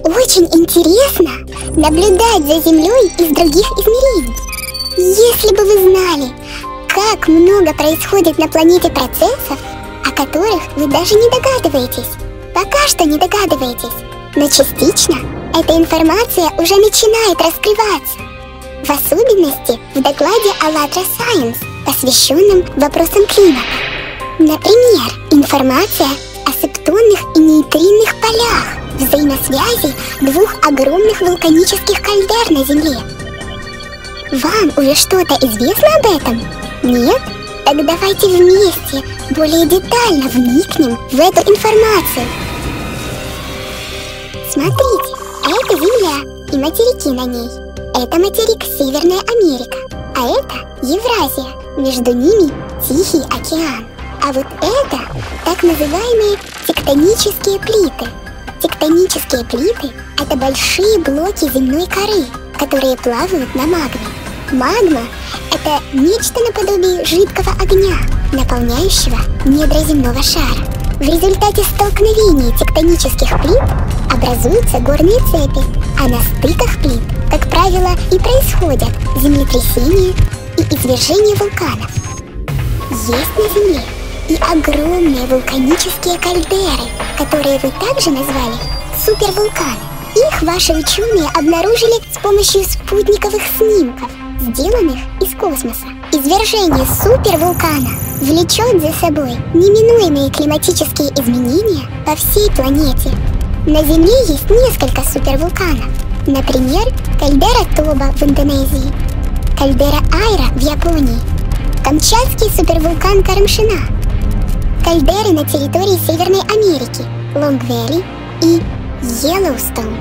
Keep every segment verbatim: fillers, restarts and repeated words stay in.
Очень интересно наблюдать за Землей из других измерений. Если бы вы знали, как много происходит на планете процессов, о которых вы даже не догадываетесь. Пока что не догадываетесь, но частично эта информация уже начинает раскрываться. В особенности в докладе АЛЛАТРА Science, посвященном вопросам климата. Например, информация о септонных и нейтринных полях, взаимосвязи двух огромных вулканических кальдер на Земле. Вам уже что-то известно об этом? Нет? Так давайте вместе более детально вникнем в эту информацию. Смотрите, это Земля и материки на ней. Это материк Северная Америка, а это Евразия. Между ними Тихий океан. А вот это так называемые тектонические плиты. Тектонические плиты – это большие блоки земной коры, которые плавают на магме. Магма – это нечто наподобие жидкого огня, наполняющего недра земного шара. В результате столкновения тектонических плит образуются горные цепи, а на стыках плит, как правило, и происходят землетрясения и извержения вулканов. Есть на Земле и огромные вулканические кальдеры, которые вы также назвали супервулканы. Их ваши ученые обнаружили с помощью спутниковых снимков, сделанных из космоса. Извержение супервулкана влечет за собой неминуемые климатические изменения по всей планете. На Земле есть несколько супервулканов. Например, кальдера Тоба в Индонезии, кальдера Айра в Японии, Камчатский супервулкан Карамшина, кальдеры на территории Северной Америки, Лонг-Вэлли и Йеллоустоун.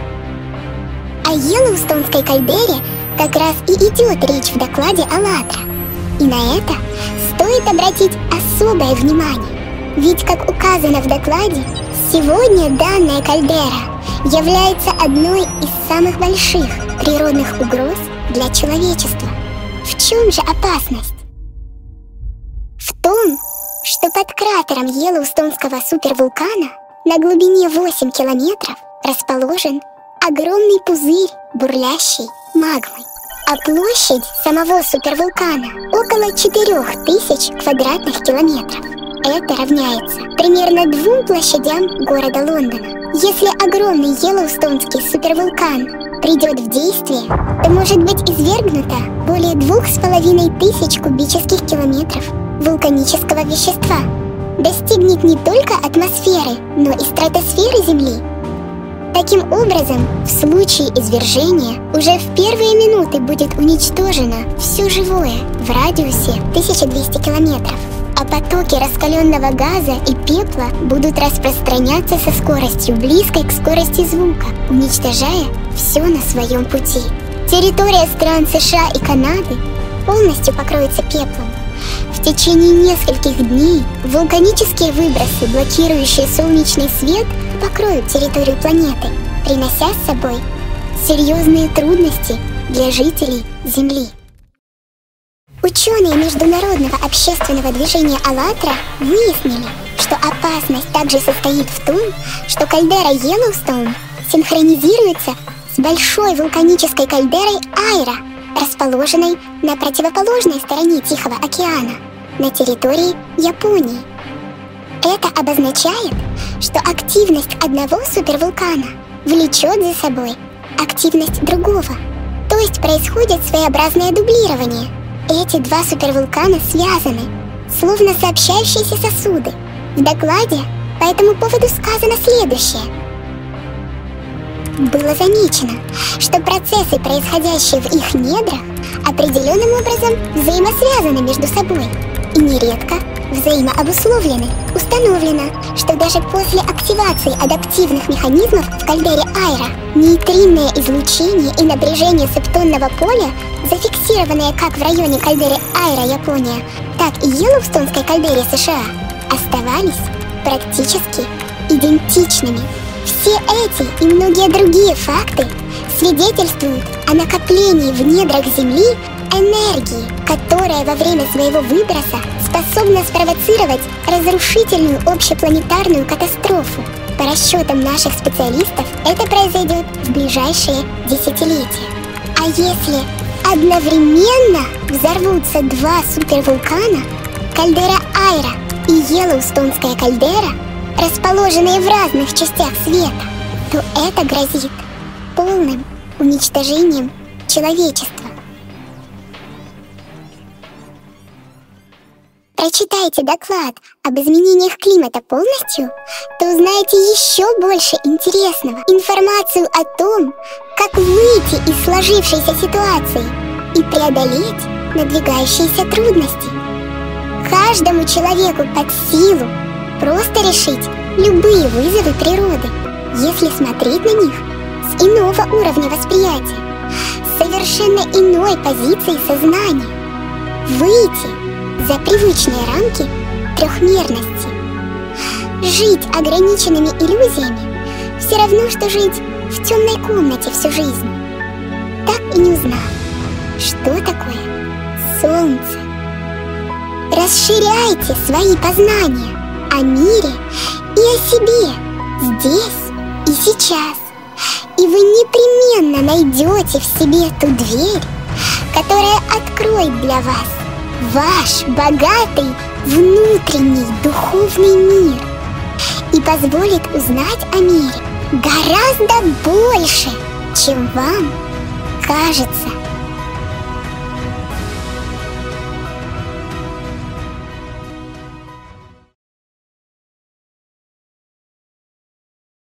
О Йеллоустонской кальдере как раз и идет речь в докладе АЛЛАТРА. И на это стоит обратить особое внимание. Ведь, как указано в докладе, сегодня данная кальдера является одной из самых больших природных угроз для человечества. В чем же опасность? В том, что под кратером Йеллоустонского супервулкана на глубине восемь километров расположен огромный пузырь бурлящей магмы. А площадь самого супервулкана около четырёх тысяч квадратных километров. Это равняется примерно двум площадям города Лондона. Если огромный Йеллоустонский супервулкан придет в действие, то может быть извергнуто более двух с половиной тысяч кубических километров вулканического вещества. Достигнет не только атмосферы, но и стратосферы Земли. Таким образом, в случае извержения уже в первые минуты будет уничтожено все живое в радиусе тысяча двести километров, а потоки раскаленного газа и пепла будут распространяться со скоростью, близкой к скорости звука, уничтожая все на своем пути. Территория стран США и Канады полностью покроется пеплом. В течение нескольких дней вулканические выбросы, блокирующие солнечный свет, покроют территорию планеты, принося с собой серьезные трудности для жителей Земли. Ученые Международного общественного движения АЛЛАТРА выяснили, что опасность также состоит в том, что кальдера Йеллоустоун синхронизируется с большой вулканической кальдерой Айра, расположенной на противоположной стороне Тихого океана, на территории Японии. Это обозначает, что активность одного супервулкана влечет за собой активность другого, то есть происходит своеобразное дублирование. Эти два супервулкана связаны, словно сообщающиеся сосуды. В докладе по этому поводу сказано следующее. Было замечено, что процессы, происходящие в их недрах, определенным образом взаимосвязаны между собой и нередко взаимообусловлены. Установлено, что даже после активации адаптивных механизмов в кальдере Айра нейтринное излучение и напряжение септонного поля, зафиксированные как в районе кальдеры Айра, Япония, так и Йеллоустонской кальдере США, оставались практически идентичными. Все эти и многие другие факты свидетельствуют о накоплении в недрах Земли энергии, которая во время своего выброса способна спровоцировать разрушительную общепланетарную катастрофу. По расчетам наших специалистов, это произойдет в ближайшие десятилетия. А если одновременно взорвутся два супервулкана, кальдера Айра и Йеллоустонская кальдера, расположенные в разных частях света, то это грозит полным уничтожением человечества. Прочитайте доклад об изменениях климата полностью, то узнаете еще больше интересного. Информацию о том, как выйти из сложившейся ситуации и преодолеть надвигающиеся трудности. Каждому человеку под силу просто решить любые вызовы природы, если смотреть на них с иного уровня восприятия, с совершенно иной позиции сознания. Выйти за привычные рамки трехмерности. Жить ограниченными иллюзиями все равно, что жить в темной комнате всю жизнь, так и не узнав, что такое солнце. Расширяйте свои познания о мире и о себе здесь и сейчас, и вы непременно найдете в себе ту дверь, которая откроет для вас ваш богатый внутренний духовный мир и позволит узнать о мире гораздо больше, чем вам кажется.